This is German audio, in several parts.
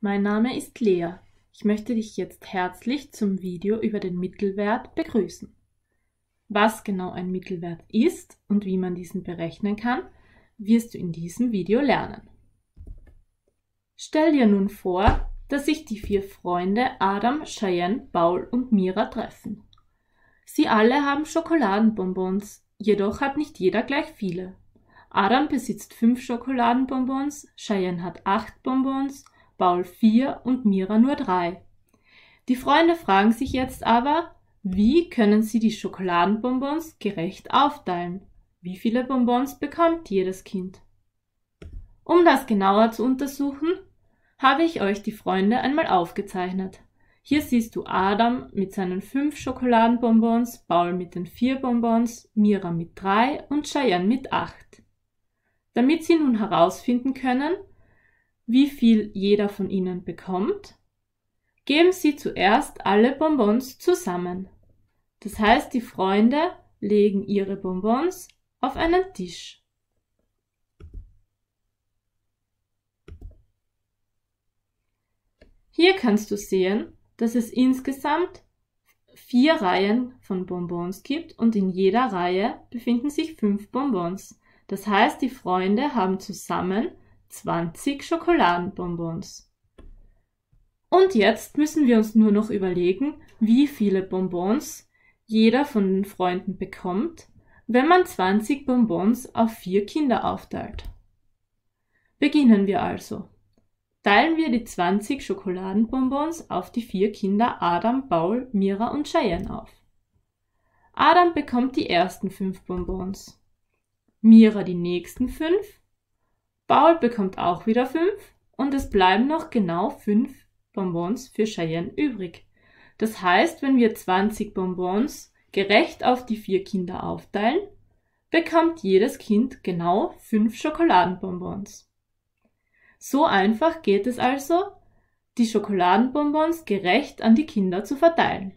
Mein Name ist Lea. Ich möchte dich jetzt herzlich zum Video über den Mittelwert begrüßen. Was genau ein Mittelwert ist und wie man diesen berechnen kann, wirst du in diesem Video lernen. Stell dir nun vor, dass sich die 4 Freunde Adam, Cheyenne, Paul und Mira treffen. Sie alle haben Schokoladenbonbons, jedoch hat nicht jeder gleich viele. Adam besitzt 5 Schokoladenbonbons, Cheyenne hat 8 Bonbons, Paul 4 und Mira nur 3. Die Freunde fragen sich jetzt aber, wie können sie die Schokoladenbonbons gerecht aufteilen? Wie viele Bonbons bekommt jedes Kind? Um das genauer zu untersuchen, habe ich euch die Freunde einmal aufgezeichnet. Hier siehst du Adam mit seinen 5 Schokoladenbonbons, Paul mit den 4 Bonbons, Mira mit 3 und Cheyenne mit 8. Damit sie nun herausfinden können, wie viel jeder von ihnen bekommt, geben sie zuerst alle Bonbons zusammen. Das heißt, die Freunde legen ihre Bonbons auf einen Tisch. Hier kannst du sehen, dass es insgesamt 4 Reihen von Bonbons gibt und in jeder Reihe befinden sich 5 Bonbons. Das heißt, die Freunde haben zusammen 20 Schokoladenbonbons. Und jetzt müssen wir uns nur noch überlegen, wie viele Bonbons jeder von den Freunden bekommt, wenn man 20 Bonbons auf 4 Kinder aufteilt. Beginnen wir also. Teilen wir die 20 Schokoladenbonbons auf die 4 Kinder Adam, Paul, Mira und Cheyenne auf. Adam bekommt die ersten 5 Bonbons, Mira die nächsten 5, Paul bekommt auch wieder 5 und es bleiben noch genau 5 Bonbons für Cheyenne übrig. Das heißt, wenn wir 20 Bonbons gerecht auf die 4 Kinder aufteilen, bekommt jedes Kind genau 5 Schokoladenbonbons. So einfach geht es also, die Schokoladenbonbons gerecht an die Kinder zu verteilen.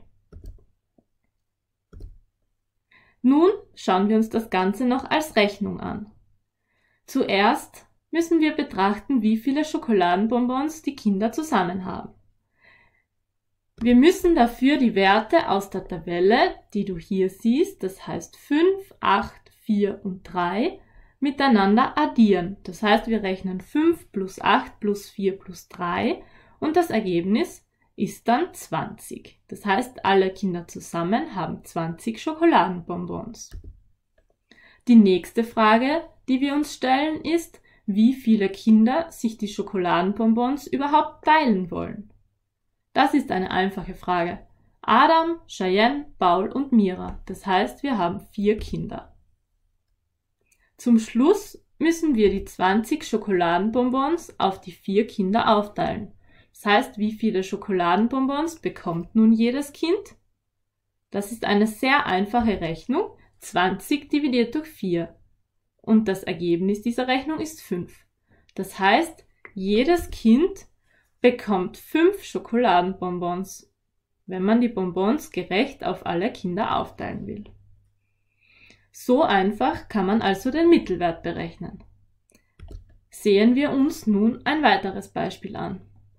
Nun schauen wir uns das Ganze noch als Rechnung an. Zuerst müssen wir betrachten, wie viele Schokoladenbonbons die Kinder zusammen haben. Wir müssen dafür die Werte aus der Tabelle, die du hier siehst, das heißt 5, 8, 4 und 3, miteinander addieren. Das heißt, wir rechnen 5 plus 8 plus 4 plus 3 und das Ergebnis ist dann 20. Das heißt, alle Kinder zusammen haben 20 Schokoladenbonbons. Die nächste Frage, die wir uns stellen, ist, wie viele Kinder sich die Schokoladenbonbons überhaupt teilen wollen. Das ist eine einfache Frage. Adam, Cheyenne, Paul und Mira. Das heißt, wir haben 4 Kinder. Zum Schluss müssen wir die 20 Schokoladenbonbons auf die 4 Kinder aufteilen. Das heißt, wie viele Schokoladenbonbons bekommt nun jedes Kind? Das ist eine sehr einfache Rechnung. 20 dividiert durch 4. Und das Ergebnis dieser Rechnung ist 5. Das heißt, jedes Kind bekommt 5 Schokoladenbonbons, wenn man die Bonbons gerecht auf alle Kinder aufteilen will. So einfach kann man also den Mittelwert berechnen. Sehen wir uns nun ein weiteres Beispiel an.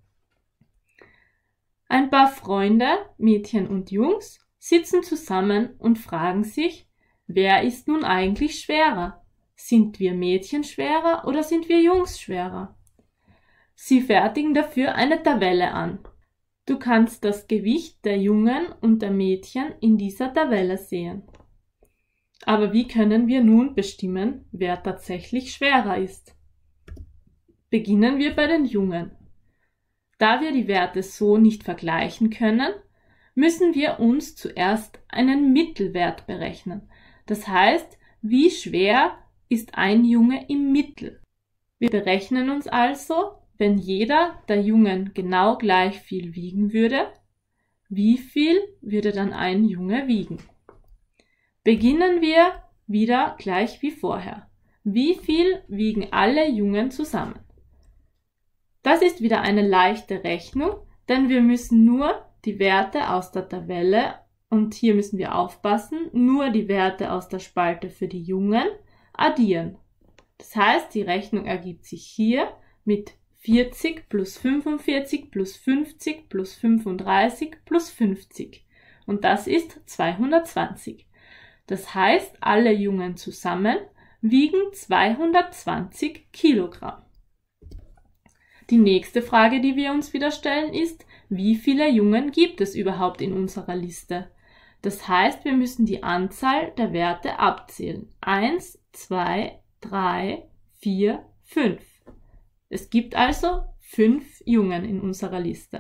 Ein paar Freunde, Mädchen und Jungs, sitzen zusammen und fragen sich, wer ist nun eigentlich schwerer? Sind wir Mädchen schwerer oder sind wir Jungs schwerer? Sie fertigen dafür eine Tabelle an. Du kannst das Gewicht der Jungen und der Mädchen in dieser Tabelle sehen. Aber wie können wir nun bestimmen, wer tatsächlich schwerer ist? Beginnen wir bei den Jungen. Da wir die Werte so nicht vergleichen können, müssen wir uns zuerst einen Mittelwert berechnen. Das heißt, wie schwer ist ein Junge im Mittel? Wir berechnen uns also, wenn jeder der Jungen genau gleich viel wiegen würde, wie viel würde dann ein Junge wiegen? Beginnen wir wieder gleich wie vorher. Wie viel wiegen alle Jungen zusammen? Das ist wieder eine leichte Rechnung, denn wir müssen nur die Werte aus der Tabelle, und hier müssen wir aufpassen, nur die Werte aus der Spalte für die Jungen addieren. Das heißt, die Rechnung ergibt sich hier mit 40 plus 45 plus 50 plus 35 plus 50. Und das ist 220. Das heißt, alle Jungen zusammen wiegen 220 Kilogramm. Die nächste Frage, die wir uns wieder stellen, ist, wie viele Jungen gibt es überhaupt in unserer Liste? Das heißt, wir müssen die Anzahl der Werte abzählen. 1, 2, 3, 4, 5. Es gibt also 5 Jungen in unserer Liste.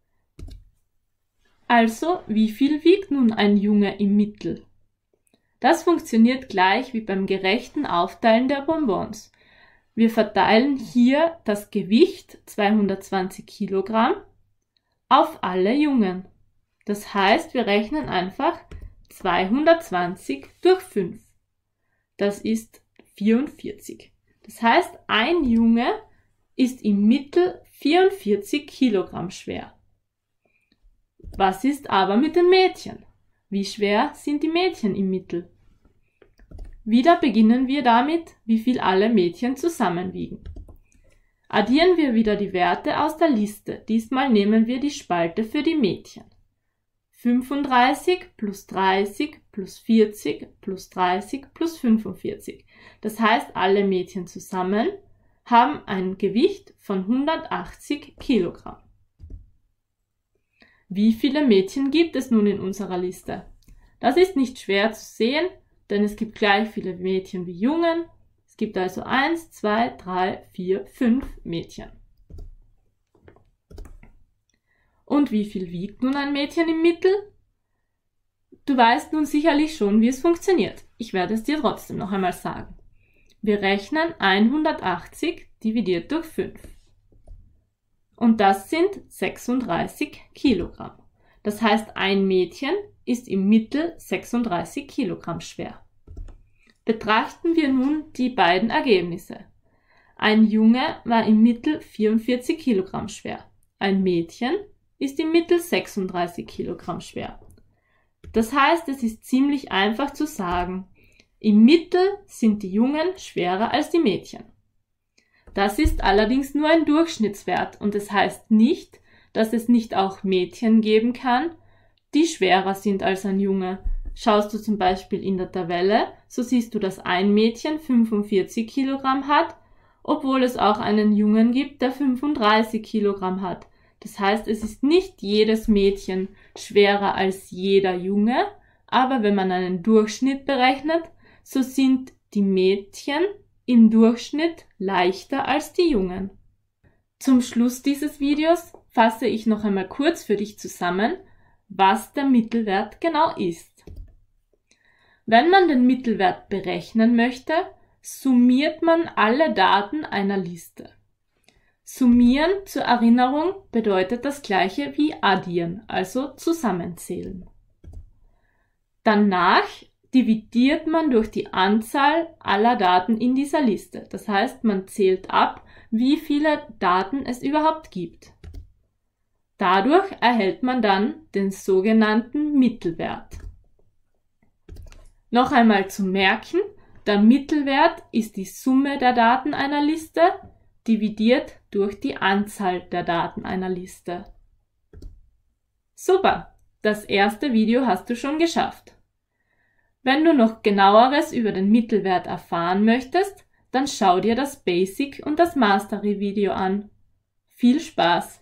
Also, wie viel wiegt nun ein Junge im Mittel? Das funktioniert gleich wie beim gerechten Aufteilen der Bonbons. Wir verteilen hier das Gewicht 220 Kilogramm auf alle Jungen. Das heißt, wir rechnen einfach 220 durch 5. Das ist 44. Das heißt, ein Junge ist im Mittel 44 Kilogramm schwer. Was ist aber mit den Mädchen? Wie schwer sind die Mädchen im Mittel? Wieder beginnen wir damit, wie viel alle Mädchen zusammen wiegen. Addieren wir wieder die Werte aus der Liste. Diesmal nehmen wir die Spalte für die Mädchen. 35 plus 30 plus 40 plus 30 plus 45. Das heißt, alle Mädchen zusammen haben ein Gewicht von 180 Kilogramm. Wie viele Mädchen gibt es nun in unserer Liste? Das ist nicht schwer zu sehen, denn es gibt gleich viele Mädchen wie Jungen. Es gibt also 1, 2, 3, 4, 5 Mädchen. Und wie viel wiegt nun ein Mädchen im Mittel? Du weißt nun sicherlich schon, wie es funktioniert. Ich werde es dir trotzdem noch einmal sagen. Wir rechnen 180 dividiert durch 5. Und das sind 36 Kilogramm. Das heißt, ein Mädchen ist im Mittel 36 Kilogramm schwer. Betrachten wir nun die beiden Ergebnisse. Ein Junge war im Mittel 44 Kilogramm schwer. Ein Mädchen ist im Mittel 36 Kilogramm schwer. Das heißt, es ist ziemlich einfach zu sagen, im Mittel sind die Jungen schwerer als die Mädchen. Das ist allerdings nur ein Durchschnittswert und es heißt nicht, dass es nicht auch Mädchen geben kann, die schwerer sind als ein Junge. Schaust du zum Beispiel in der Tabelle, so siehst du, dass ein Mädchen 45 Kilogramm hat, obwohl es auch einen Jungen gibt, der 35 Kilogramm hat. Das heißt, es ist nicht jedes Mädchen schwerer als jeder Junge, aber wenn man einen Durchschnitt berechnet, so sind die Mädchen im Durchschnitt leichter als die Jungen. Zum Schluss dieses Videos fasse ich noch einmal kurz für dich zusammen, was der Mittelwert genau ist. Wenn man den Mittelwert berechnen möchte, summiert man alle Daten einer Liste. Summieren zur Erinnerung bedeutet das gleiche wie addieren, also zusammenzählen. Danach dividiert man durch die Anzahl aller Daten in dieser Liste. Das heißt, man zählt ab, wie viele Daten es überhaupt gibt. Dadurch erhält man dann den sogenannten Mittelwert. Noch einmal zum Merken, der Mittelwert ist die Summe der Daten einer Liste dividiert durch die Anzahl der Daten einer Liste. Super, das erste Video hast du schon geschafft. Wenn du noch genaueres über den Mittelwert erfahren möchtest, dann schau dir das Basic und das Mastery Video an. Viel Spaß!